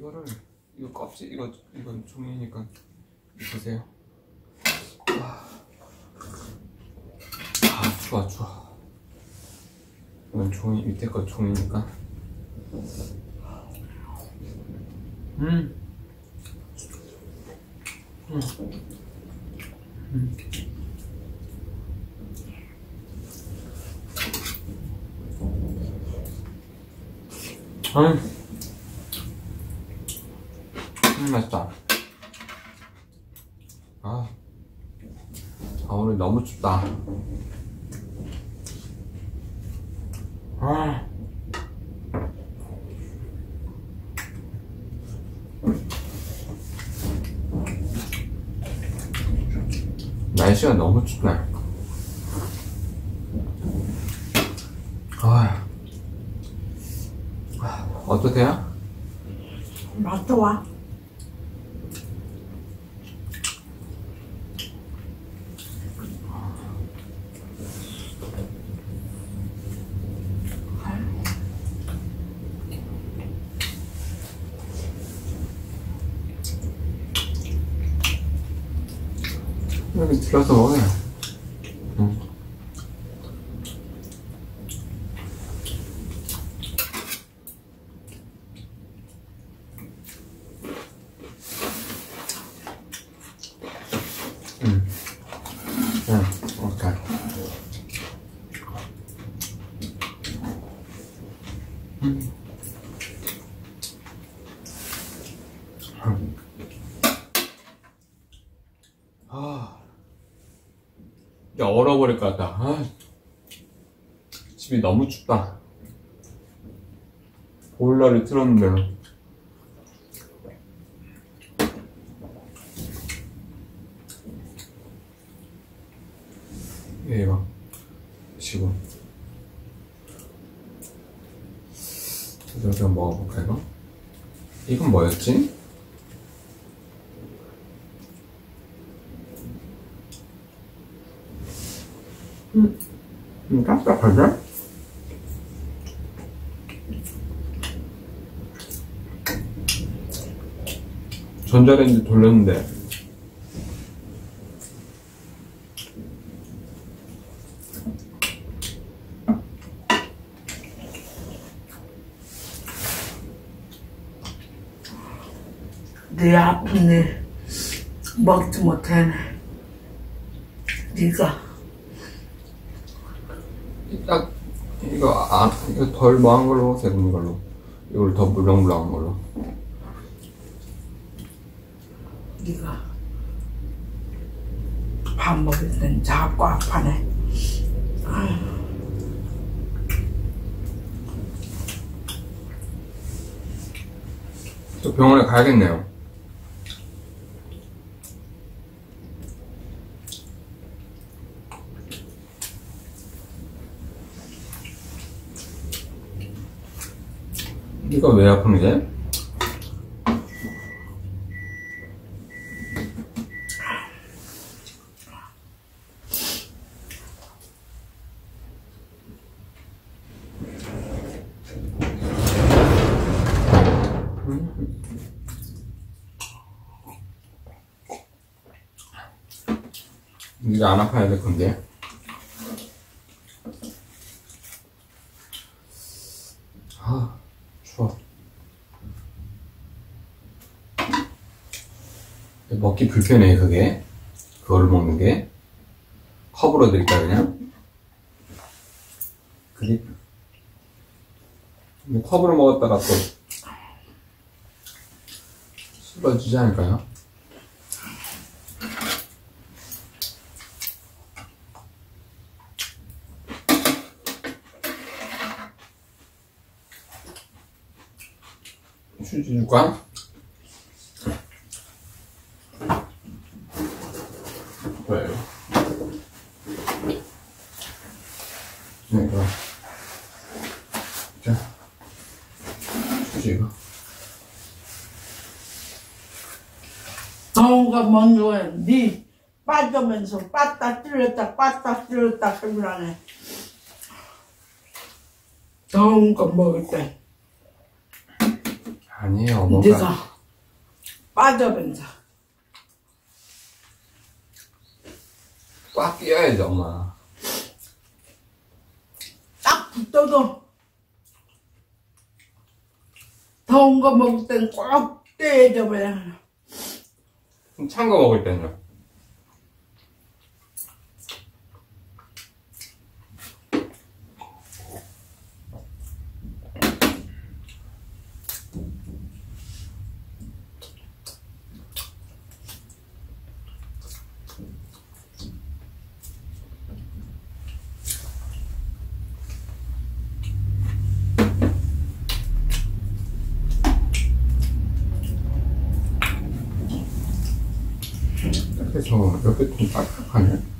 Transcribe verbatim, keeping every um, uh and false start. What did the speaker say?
이거를 이거 껍질 이거 이건 종이니까 보세요. 아, 아 좋아 좋아. 이건 종이 밑에 거 종이니까. 음. 음. 음. 음. 음, 맛있다. 아, 아 오늘 너무 춥다. 아. 날씨가 너무 춥네. 아, 어떠세요? 맛 좋아. 여기 들어서 먹어요. 응. 응. 응. 오케이. 응. 응. 아. 이제 얼어버릴 것 같다. 아, 집이 너무 춥다. 보일러를 틀었는데 얘가 지금 이거 좀 먹어볼까 이거? 이건 뭐였지? 음, 음, 딱딱하지? 전자레인지 돌렸는데 네 아픈데 먹지 못하네. 네가 딱 이거 아 이거 덜 뭐한 걸로 세금 걸로 이걸 더 물렁물렁한 걸로. 네가 밥 먹을 땐 자꾸 아파네. 또 병원에 가야겠네요. 이거 왜 아픈 거지? 네가 안 아파야 될 건데. 아, 추워. 먹기 불편해, 그게. 그거를 먹는 게. 컵으로 드릴까, 그냥? 그게. 컵으로 먹었다가 또 쓰러지지 않을까요? 휴지 줄까? 왜? 네, 이거. 자, 휴지 이거. 더운 거 먹는 거야. 네 빠져면서 빠딱 찔렀다 빠딱 찔렀다 그러네. 더운 거 먹을 때. 아니에요. 뭔가 네가 빠져면서 꽉 끼어야죠, 엄마. 딱 붙어도 더운 거 먹을 땐 꼭 떼야죠. 찬 거 먹을 때는요? 그래서 옆에 좀 딱딱하네.